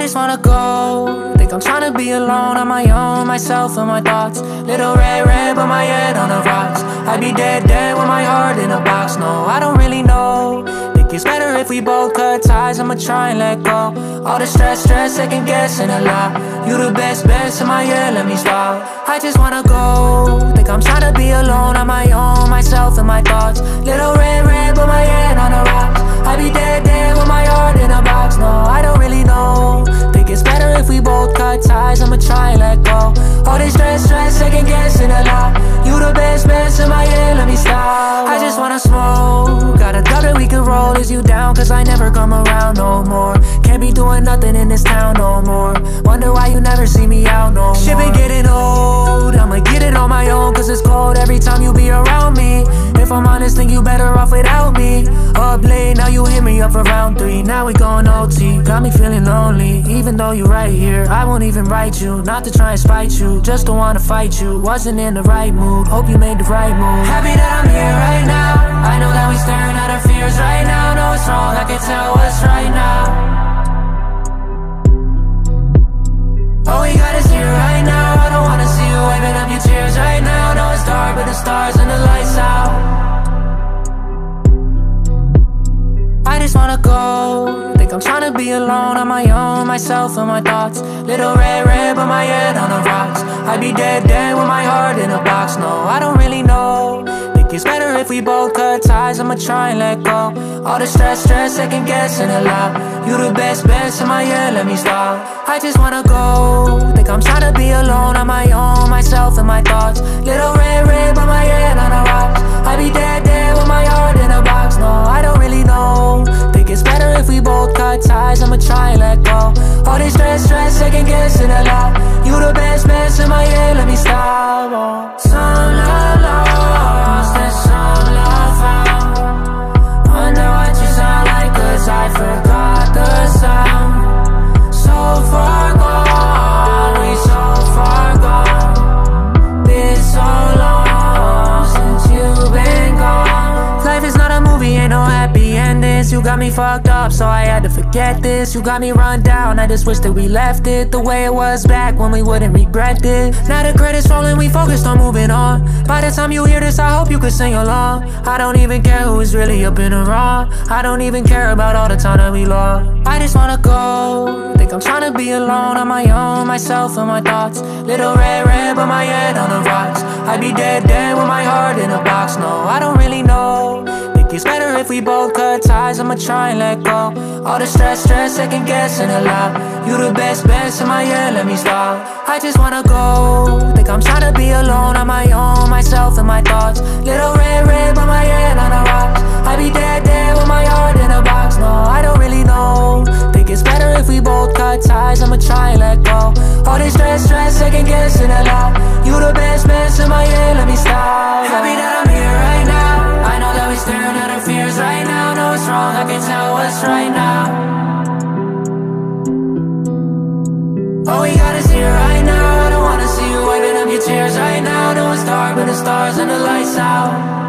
just wanna go. Think I'm trying to be alone on my own, myself and my thoughts. Little red, but my head on the rocks. I'd be dead with my heart in a box. No, I don't really know. Think it's better if we both cut ties. I'ma try and let go. All the stress, second guessing a lot. You the best in my head, let me stop. I just wanna go. Think I'm trying to be alone on my own, myself and my thoughts. Little red, but my head on the rocks. I'd be dead with my heart in a box. No, I don't really know. Think it's better if we both cut ties. I'ma try and let go. All this stress, second guessing a lot. You the best in my head, let me stop. I just wanna smoke. Got a dub that we could roll. Is you down? Cause I never come around no more. Can't be doing nothing in this town no more. Wonder why you never see me out no more. Shit been getting old. I'ma get it on my own cause it's cold every time you be around me. If I'm honest, think you better off without me. Up late, now you hit me up for round 3. Now we going OT, got me feeling lonely. Even though you right here, I won't even write you. Not to try and spite you, just to wanna fight you. Wasn't in the right mood, hope you made the right move. Happy that I'm here right now. I know that we staring at our fears right now. Know it's wrong, I can tell what's right now. All we got is here right now. I don't wanna see you waving up your tears right now. Know it's dark, but the stars and the lights out. I just wanna go. Think I'm trying to be alone on my own, myself and my thoughts. Little red, but my head on the rocks. I'd be dead with my heart in a box. No, I don't really know. Think it's better if we both cut ties. I'ma try and let go. All the stress, second guessing a lot. You the best in my head, let me stop. I just wanna go. Think I'm trying to be alone on my own, myself and my thoughts. Little red, but my head on the rocks. I'd be dead with my heart in a box. No, I don't really know. Think it's better if we both cut ties. I'ma try and let go. All this stress, second guessing a lot. You the best in my head, let me stop. Oh. Some love lost and some love found. Wonder what you sound like cause I forgot the sound. So far gone, we so far gone. Been so long since you've been gone. Life is not a movie, ain't no happy endings. You got me fucked up, so I had to forget this. You got me run down, I just wish that we left it the way it was back when we wouldn't regret it. Now the credits rolling, we focused on moving on. By the time you hear this, I hope you could sing along. I don't even care who is really up in the wrong. I don't even care about all the time that we lost. I just wanna go. Think I'm trying to be alone on my own, myself and my thoughts. Little red, but my head on the rocks. I'd be dead with my heart in a box. No, I don't really know. Think it's better if we both cut ties. I'ma try and let go. All the stress, second guessing a lot. You the best in my head, let me stop. I just wanna go. Think I'm trying to be alone on my own, myself and my thoughts. Little red, but my head on the rocks. I'd be dead with my heart in a box. No, I don't really know. Think it's better if we both cut ties. I'ma try and let go. All this stress, second guessing a lot. You the best in my head, let me stop. Happy that I'm here right now. I know that we staring at our fears right now. Know it's wrong, I can tell what's right now. All we got is here right now. I don't wanna see you wiping up your tears right now. Know it's dark, but the stars and the lights out.